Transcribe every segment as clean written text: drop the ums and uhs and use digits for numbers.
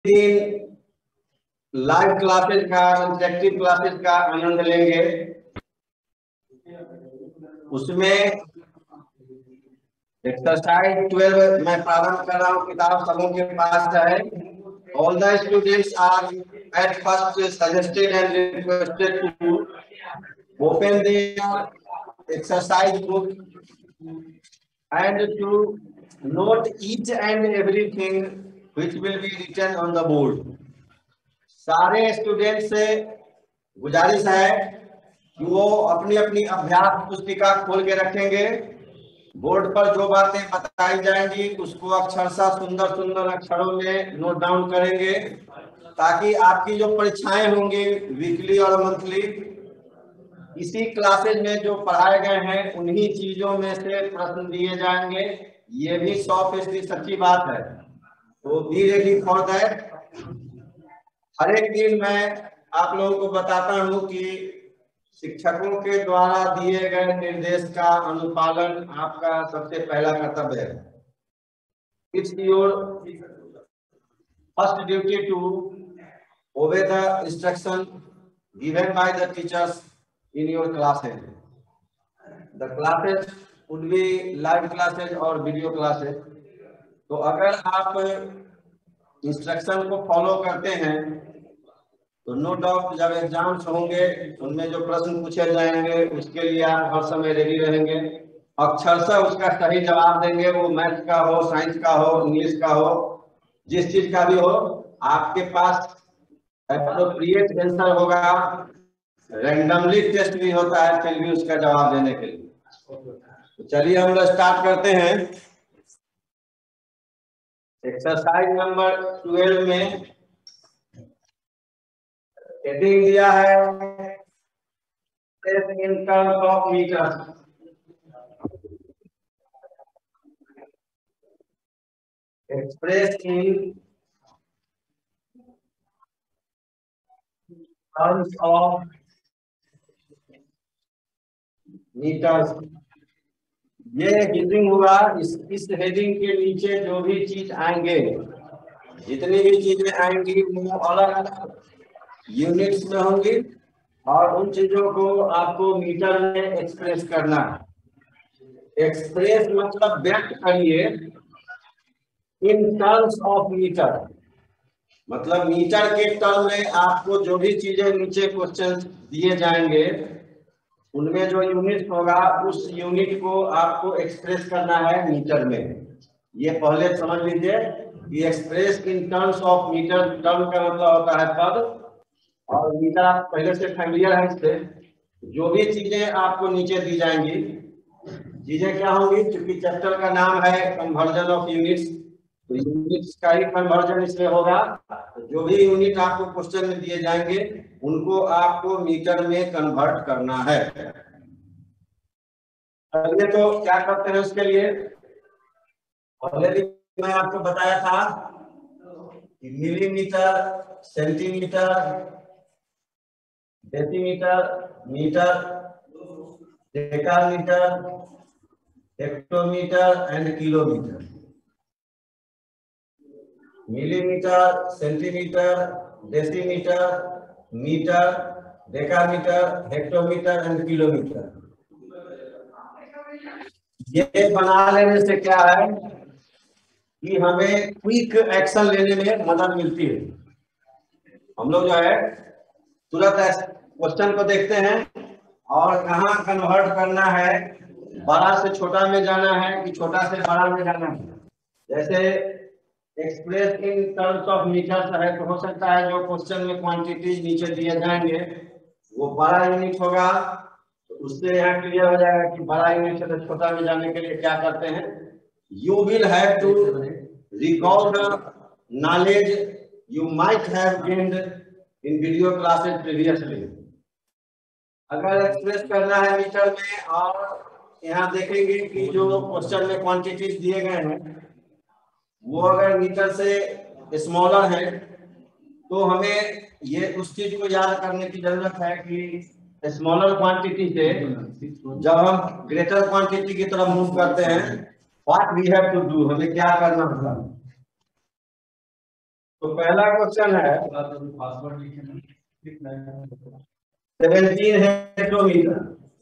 दिन live classes का, interactive classes का आनंद लेंगे। उसमें एक्सरसाइज 12 मैं प्रारंभ कर रहा हूँ। किताब सबों के पास है। All the students are at first suggested and requested to open their exercise book and to note each and everything which will be written on the board. सारे स्टूडेंट से गुजारिश है कि वो अपनी अपनी अभ्यास पुस्तिका खोल के रखेंगे। बोर्ड पर जो बातें बताई जाएंगी उसको अक्षरशः सुंदर सुंदर अक्षरों में नोट डाउन करेंगे, ताकि आपकी जो परीक्षाएं होंगी वीकली और मंथली, इसी क्लासेज में जो पढ़ाए गए हैं उन्हीं चीजों में से प्रश्न दिए जाएंगे। ये भी 100% सच्ची बात है। तो बी रेडी फॉर दैट। हर एक दिन मैं आप लोगों को बताता हूं कि शिक्षकों के द्वारा दिए गए निर्देश का अनुपालन आपका सबसे पहला कर्तव्य है। It's your first duty to obey the instruction given by the teachers in your classes. The classes would be live classes और वीडियो क्लासेज। तो अगर आप इंस्ट्रक्शन को फॉलो करते हैं तो नो डाउट जब एग्जाम्स होंगे उनमें जो प्रश्न पूछे जाएंगे उसके लिए आप हर समय रेडी रहेंगे। अक्षरशः उसका सही जवाब देंगे, वो मैथ का हो, साइंस का हो, इंग्लिश का हो, जिस चीज का भी हो, आपके पास एप्रोप्रिएट आंसर होगा। रैंडमली टेस्ट भी होता है फिर भी उसका जवाब देने के लिए। तो चलिए हम लोग स्टार्ट करते हैं। एक्सरसाइज नंबर 12 में हेडिंग दिया है in terms of metre. Express in terms of metres. ये हेडिंग हुआ। इस हेडिंग के नीचे जो भी चीज आएंगे, जितनी भी चीजें आएंगी वो अलग अलग यूनिट्स में होंगी और उन चीजों को आपको मीटर में एक्सप्रेस करना है। एक्सप्रेस मतलब व्यक्त करिए इन टर्म्स ऑफ मीटर, मतलब मीटर के टर्म में आपको जो भी चीजें नीचे क्वेश्चन दिए जाएंगे उनमें जो यूनिट होगा उस यूनिट को आपको एक्सप्रेस करना है मीटर में। ये पहले समझ लीजिए कि express in terms of metre, term का मतलब होता है पद, और मीटर आप पहले से फैमिलियर है इससे। जो भी चीजें आपको नीचे दी जाएंगी, चीजें क्या होंगी, क्योंकि चैप्टर का नाम है कन्वर्जन ऑफ यूनिट्स, तो यूनिट्स का ही कन्वर्जन इसमें होगा। तो जो भी यूनिट आपको क्वेश्चन में दिए जाएंगे उनको आपको मीटर में कन्वर्ट करना है। चलिए तो क्या करते हैं उसके लिए। पहले भी मैं आपको बताया था कि millimetre, centimetre, decimetre, metre, decametre, hectometre and kilometre. Millimetre, centimetre, decimetre, metre, decametre, hectometre and kilometre. ये बना लेने से क्या है कि हमें क्विक एक्शन लेने में मदद मिलती है। हम लोग जो है तुरंत क्वेश्चन को देखते हैं और कहाँ कन्वर्ट करना है, बड़ा से छोटा में जाना है कि छोटा से बड़ा में जाना है। जैसे express in terms of metres है तो हो सकता है जो क्वेश्चन में क्वांटिटीज नीचे दिए जाएंगे वो बड़ा यूनिट होगा, तो उससे यहाँ क्लियर हो जाएगा कि बड़ा यूनिट से तो छोटा में जाने के लिए क्या करते हैं। You will have to recall the knowledge you might have gained in video classes previously. अगर एक्सप्रेस करना है मीटर में और यहाँ देखेंगे कि जो क्वेश्चन में क्वांटिटीज दिए गए हैं वो अगर मीटर से स्मॉलर है तो हमें ये उस चीज को याद करने की जरूरत है कि स्मॉलर क्वांटिटी से जब हम ग्रेटर क्वांटिटी की तरफ मूव करते हैं what we have to do, हमें क्या करना होगा। तो पहला क्वेश्चन है 17 हेक्टोमीटर,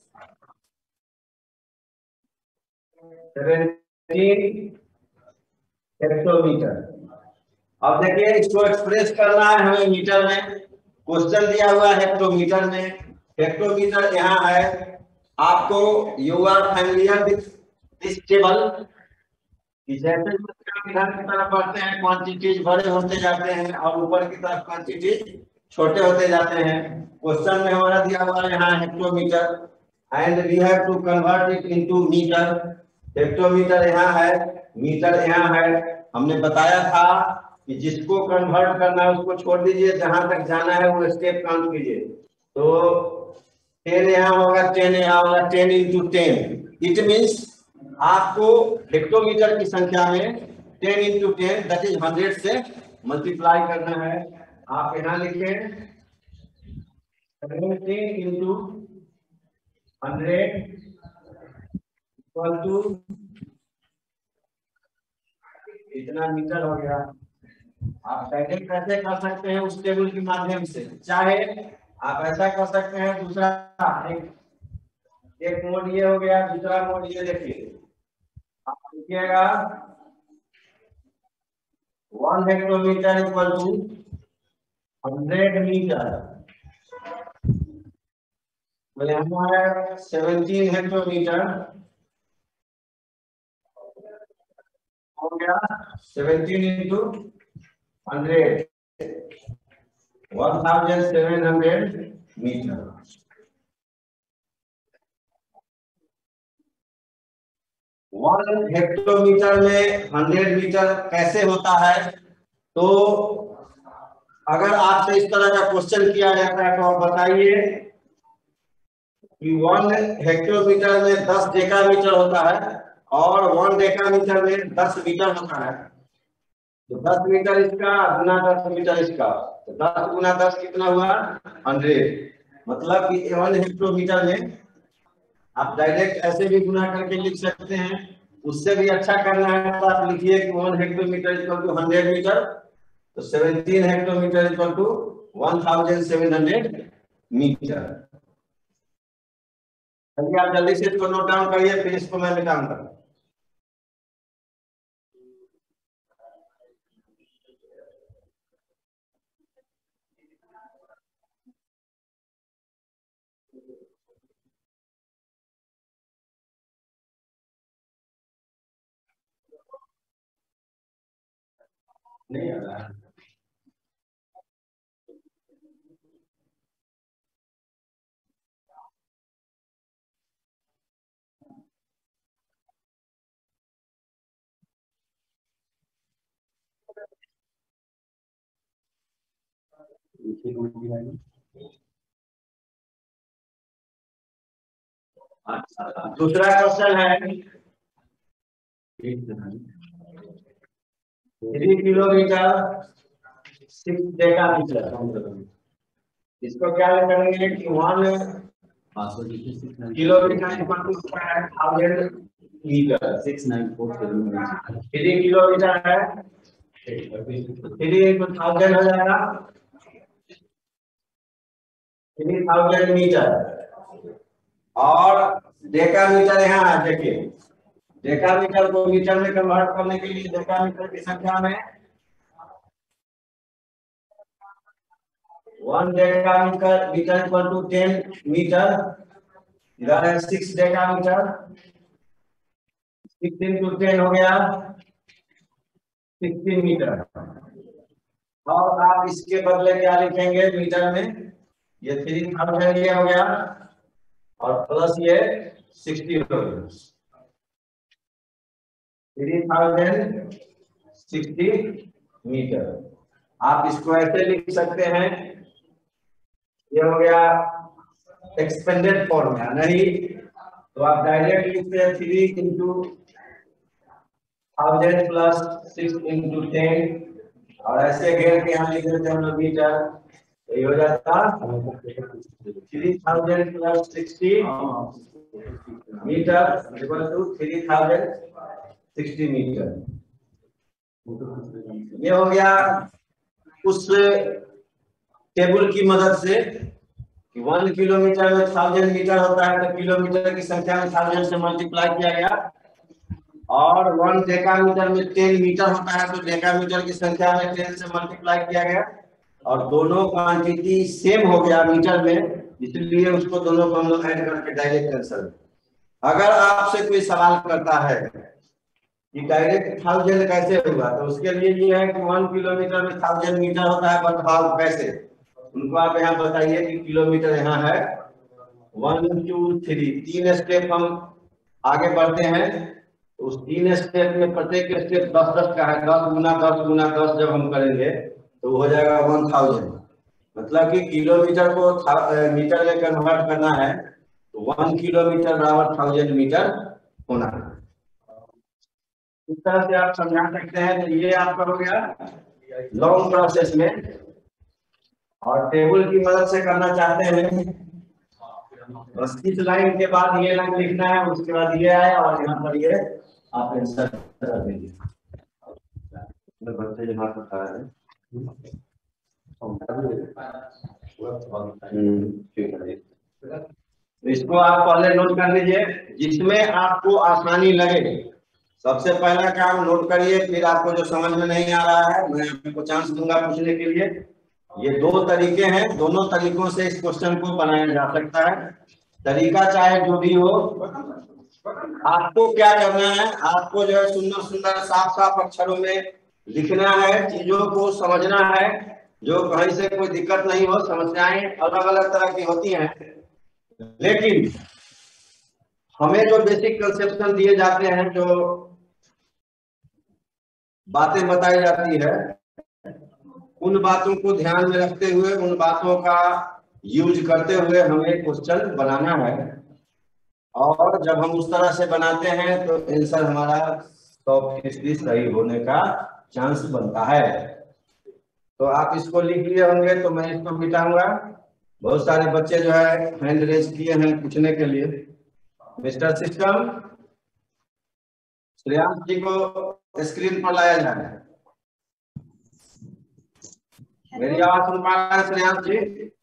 17 हेक्टोमीटर। अब देखिए इसको एक्सप्रेस करना है हमें मीटर में। क्वेश्चन दिया हुआ है हेक्टोमीटर में। हेक्टोमीटर यहाँ है, आपको you are familiar with this table. जैसे इधर की तरफ बढ़ते हैं क्वांटिटीज बड़े होते जाते हैं और ऊपर की तरफ क्वांटिटीज छोटे होते जाते हैं। क्वेश्चन में हमारा दिया हुआ है यहाँ hectometre and we have to convert it into metre. Hectometre यहाँ है, मीटर यहाँ है। हमने बताया था कि जिसको कन्वर्ट करना है उसको छोड़ दीजिए, जहां तक जाना है वो स्टेप काउंट कीजिए। तो 10 यहाँ होगा, 10 यहाँ होगा, 10 इंटू 10। इट मीन्स आपको हेक्टोमीटर की संख्या में 10 इंटू 10 दैट इज 100 से मल्टीप्लाई करना है। आप यहाँ लिखें 17 इंटू 100 इक्वल टू इतना मीटर हो गया। आप डायरेक्ट कैसे कर सकते हैं उस टेबल के माध्यम से, चाहे आप ऐसा कर सकते हैं। दूसरा एक मोड ये हो गया, दूसरा मोड ये देखिए, आप लिखिएगा 1 हेक्टोमीटर इक्वल टू 100 मीटर। तो यहाँ है 17 हेक्टोमीटर हो गया, 17 इंटू 100 1700 मीटर। वन हेक्टोमीटर में 100 मीटर कैसे होता है? तो अगर आपसे इस तरह का क्वेश्चन किया जाता है तो आप बताइए कि 1 हेक्टोमीटर में 10 डेकामीटर होता है और 1 डेकामीटर में 10 मीटर होता है। तो 10 मीटर इसका गुना 10 मीटर इसका, तो 10 गुना 10 कितना हुआ? 100। मतलब कि 1 हेक्टोमीटर में आप डायरेक्ट ऐसे भी गुना करके लिख सकते हैं। उससे भी अच्छा करना है तो आप लिखिए कि 1 हेक्टोमीटर इक्वल टू 100 मीटर। तो 17 हेक्टोमीटर इक्वल टू 1700 मीटर। चलिए आप जल्दी से इसको नोट डाउन करिए, फिर इसको मैं मिटाऊंगा। नहीं आ रहा है। दूसरा क्वेश्चन है 3 किलोमीटर 6 डेकामीटर। इसको क्या करेंगे कि 1 kilometre equal to 1000 metre. 3 kilometre है, 3 इंटू 1000 हो जाएगा 3000 मीटर। और डेकामीटर यहाँ है, देखिए डेकामीटर को मीटर में कन्वर्ट करने के लिए डेकामीटर की संख्या में 1 डेकामीटर इक्वल टू 10 मीटर। इधर है 6 डेकामीटर, 6 इंटू 10 हो गया 16 मीटर। और आप इसके बदले क्या लिखेंगे मीटर में? ये 3000 ये हो गया और प्लस ये 60 हो गया, 3060 मीटर। आप इसको ऐसे लिख सकते हैं, ये हो गया एक्सपेंडेड फॉर्मूला। नहीं तो आप डायरेक्ट लिखते हैं 3 इंटू 1000 प्लस 6 इंटू 10 और ऐसे घेर के यहाँ लिख देते हैं मीटर। ये हो जाता 3000 plus 60 metre equal to 3060 metre. ये हो गया उस टेबल की मदद से कि 1 किलोमीटर में 1000 मीटर होता है, तो किलोमीटर की संख्या में 1000 से मल्टीप्लाई किया गया, और 1 डेकामीटर में 10 मीटर होता है, तो डेकामीटर की संख्या में 10 से मल्टीप्लाई किया गया, और दोनों क्वांटिटी सेम हो गया मीटर में, इसलिए उसको दोनों को हम लोग ऐड करके डायरेक्ट आंसर। अगर आपसे कोई सवाल करता है कि डायरेक्ट 1000 कैसे होगा, तो उसके लिए ये है कि 1 किलोमीटर में 1000 मीटर होता है, बट हाउ कैसे, उनको आप यहाँ बताइए कि किलोमीटर यहाँ है 1 2 3, 3 स्टेप हम आगे बढ़ते हैं, तो उस 3 स्टेप में प्रत्येक स्टेप 10-10 का है, 10 गुना 10 गुना 10 जब हम करेंगे तो हो जाएगा 1000। मतलब कि किलोमीटर को मीटर में कन्वर्ट करना है, तो 1 किलोमीटर बराबर 1000 मीटर होना है। इस तरह से आप समझा सकते हैं। तो ये आपका हो गया लॉन्ग प्रोसेस में, और टेबल की मदद से करना चाहते हैं, बस इस लाइन के बाद ये लाइन लिखना है, उसके बाद ये आए और यहाँ पर ये आप आंसर कर दीजिए। बच्चे जहाँ पर खा रहे हैं इसको आप पहले नोट कर लीजिए, जिसमें आपको आसानी लगे। सबसे पहला काम नोट करिए, फिर आपको जो समझ में नहीं आ रहा है मैं आपको चांस दूंगा पूछने के लिए। ये 2 तरीके हैं, दोनों तरीकों से इस क्वेश्चन को बनाया जा सकता है। तरीका चाहे जो भी हो, आपको क्या करना है, आपको जो है सुंदर सुंदर साफ साफ अक्षरों में लिखना है, चीजों को समझना है, जो कहीं से कोई दिक्कत नहीं हो। समस्याएं अलग अलग तरह की होती हैं, लेकिन हमें जो बेसिक कंसेप्शन दिए जाते हैं, जो बातें बताई जाती है, उन बातों को ध्यान में रखते हुए, उन बातों का यूज करते हुए हमें क्वेश्चन बनाना है। और जब हम उस तरह से बनाते हैं तो आंसर हमारा 100% सही होने का चांस बनता है। तो आप इसको लिख लिए होंगे, तो मैं इसको मिटाऊंगा। बहुत सारे बच्चे जो है हैंड रेज किए हैं पूछने के लिए। मिस्टर सिस्टम, श्रेयांश जी को स्क्रीन पर लाया जाए। मेरी आवाज सुन पा रहे हैं श्रेयांश जी?